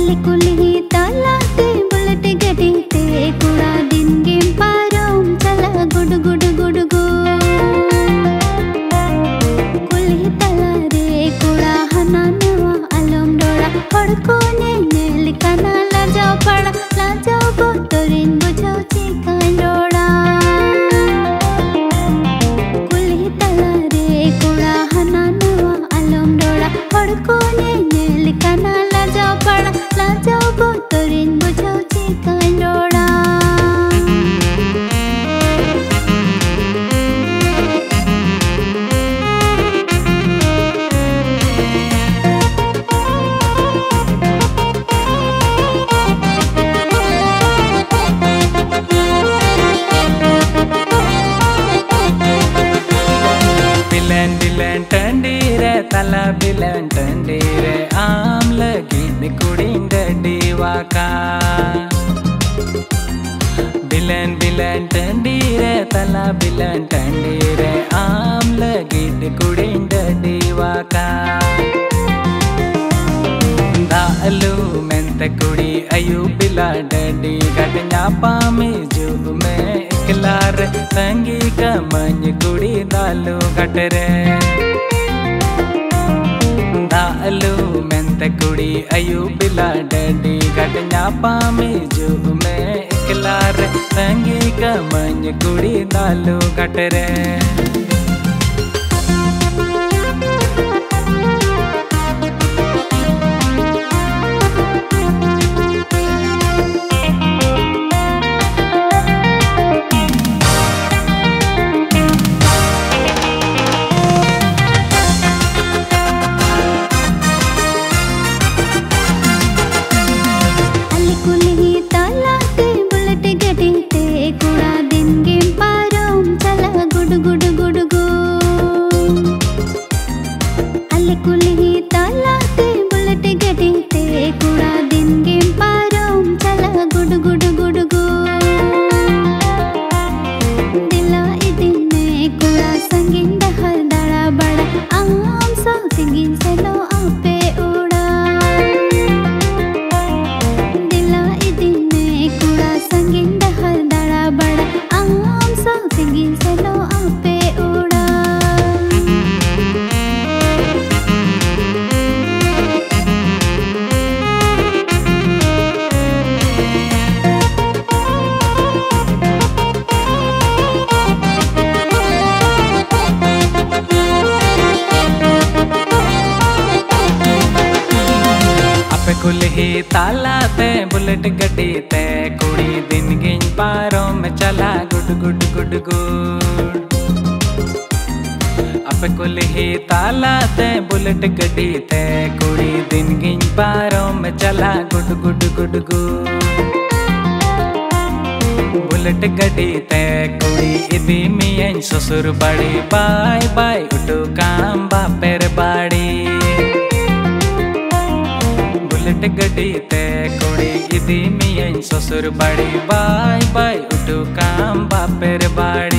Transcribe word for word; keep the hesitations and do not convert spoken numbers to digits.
Ali Quli तालाते bullet गड्डी ते कुड़ा दिन गेम पारों चला गुड गुड गुड गो कुली तला रे कुड़ा हना नवा अलम डोड़ा हड़को ने नेल काना ला जाओ पड़ा ला जाओ गो तोरिन बुझाओ चिकान डोड़ा कुली तला रे कुड़ा हना नवा अलम डोड़ा हड़को ने नेल काना ला जाओ पड़ा ला जाओ गो तोरिन बुझाओ चिकान डोड़ा बिलन बिलन टंडीरे तला बिलन टंडीरे आम लगी निकुड़िंग डीवाका बिलन बिलन टंडीरे तला बिलन टंडीरे आम लगी निकुड़िंग डीवाका दालू मेंत कुड़ी अयु बिला डडी गटन्या पामी जू में इकलार तंगी कमन कुड़ी दालू गटरे दालू मेंत कुड़ी अयु बिला डडी गटन्या पामी जू में इकलार तंगी कमन कुड़ी दालू गटरे कुल्ही ताला ते बुलेट गड्डी ते कुड़ी दिन गिन पारों में चला गुड गुड गुड गुड अब कुल्ही ताला ते बुलेट गड्डी ते कुड़ी दिन गिन पारों में चला गुड गुड गुड गुड बुलेट गड्डी ते कुड़ी इदी मियन ससुर बड़ी बाय बाय उठो काम बापेर बाड़ी बुलेट गड्डी ते कुड़ी इदी मियन ससुर बड़ी बाय बाय उठो काम बापेर बाड़ी।